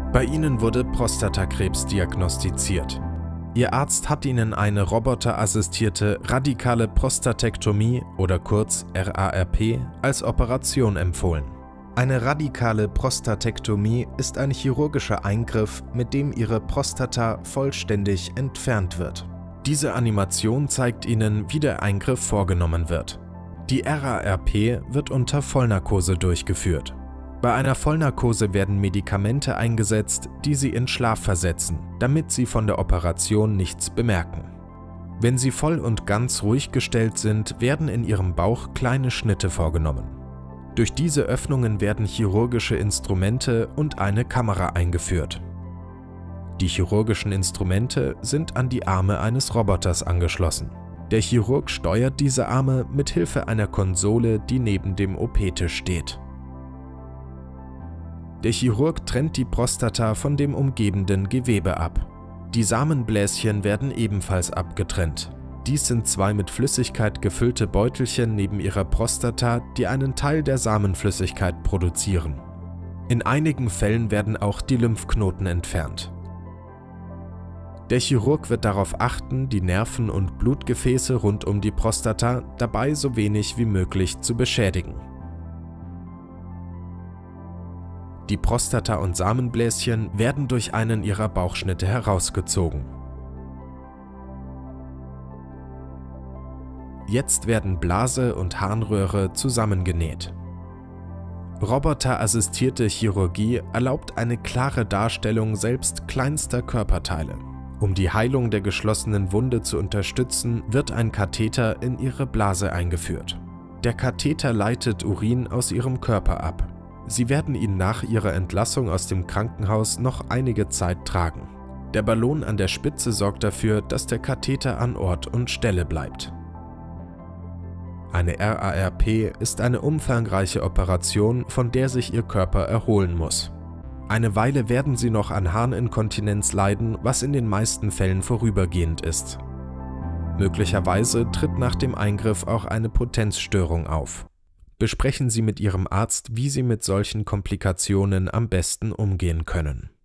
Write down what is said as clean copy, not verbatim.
Bei Ihnen wurde Prostatakrebs diagnostiziert. Ihr Arzt hat Ihnen eine roboterassistierte radikale Prostatektomie oder kurz RARP als Operation empfohlen. Eine radikale Prostatektomie ist ein chirurgischer Eingriff, mit dem Ihre Prostata vollständig entfernt wird. Diese Animation zeigt Ihnen, wie der Eingriff vorgenommen wird. Die RARP wird unter Vollnarkose durchgeführt. Bei einer Vollnarkose werden Medikamente eingesetzt, die Sie in Schlaf versetzen, damit Sie von der Operation nichts bemerken. Wenn Sie voll und ganz ruhig gestellt sind, werden in Ihrem Bauch kleine Schnitte vorgenommen. Durch diese Öffnungen werden chirurgische Instrumente und eine Kamera eingeführt. Die chirurgischen Instrumente sind an die Arme eines Roboters angeschlossen. Der Chirurg steuert diese Arme mit Hilfe einer Konsole, die neben dem OP-Tisch steht. Der Chirurg trennt die Prostata von dem umgebenden Gewebe ab. Die Samenbläschen werden ebenfalls abgetrennt. Dies sind zwei mit Flüssigkeit gefüllte Beutelchen neben ihrer Prostata, die einen Teil der Samenflüssigkeit produzieren. In einigen Fällen werden auch die Lymphknoten entfernt. Der Chirurg wird darauf achten, die Nerven und Blutgefäße rund um die Prostata dabei so wenig wie möglich zu beschädigen. Die Prostata und Samenbläschen werden durch einen ihrer Bauchschnitte herausgezogen. Jetzt werden Blase und Harnröhre zusammengenäht. Roboterassistierte Chirurgie erlaubt eine klare Darstellung selbst kleinster Körperteile. Um die Heilung der geschlossenen Wunde zu unterstützen, wird ein Katheter in ihre Blase eingeführt. Der Katheter leitet Urin aus ihrem Körper ab. Sie werden ihn nach ihrer Entlassung aus dem Krankenhaus noch einige Zeit tragen. Der Ballon an der Spitze sorgt dafür, dass der Katheter an Ort und Stelle bleibt. Eine RARP ist eine umfangreiche Operation, von der sich Ihr Körper erholen muss. Eine Weile werden Sie noch an Harninkontinenz leiden, was in den meisten Fällen vorübergehend ist. Möglicherweise tritt nach dem Eingriff auch eine Potenzstörung auf. Besprechen Sie mit Ihrem Arzt, wie Sie mit solchen Komplikationen am besten umgehen können.